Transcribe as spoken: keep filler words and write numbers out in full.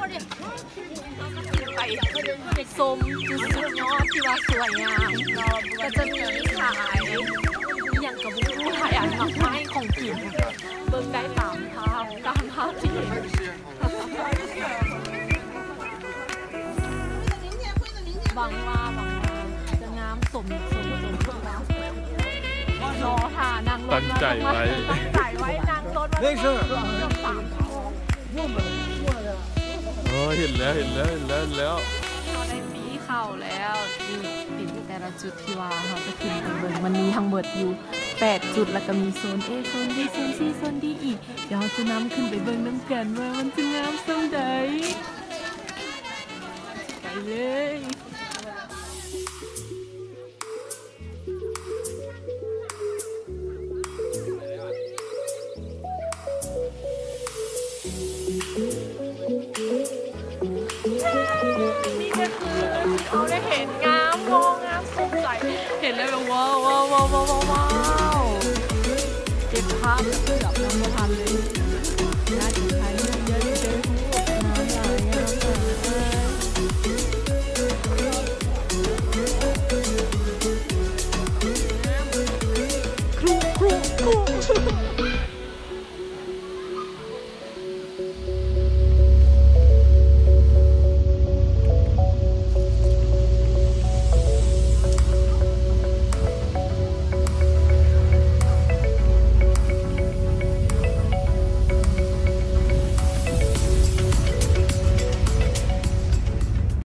ไปไปชมจุดสุดยอดที่ว่าสวยงามก็จะมีขายอย่างกับบุ้งหลายอันมากมายของกินเบิ่งได้ตามภาพตามภาพที่เห็นหวังว่าหวังว่าจะงามสมสมสมสมแล้วรอค่ะนางรถตั้งใจไว้ตั้งใจไว้นางรถไม่ใช่เกือบสามชั่วโมงเออเห็นแล้วเห็นแล้วเห็นแล้วเห็นแล้วเราได้ปีเข่าแล้วนี่ติดแต่ละจุดที่ว่าเราจะขึ้นไปเบิ่งมันมีทั้งหมดอยู่แปดจุดแล้วก็มีโซน A โซน B โซน C โซน D อีกเดี๋ยวเราจะนำขึ้นไปเบิ่งน้ำกันว่ามันจะงามสักใดไปเลยนี่ก็คือเขาได้เห็นงามมองงามสดใสเห็นแล้วแบบว้าวว้าวว้าวว้าวว้าวเก็บภาพเกือบ